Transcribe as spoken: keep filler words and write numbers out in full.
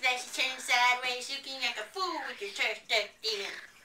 flesh is turned sideways, looking like a fool with your trash duck demon.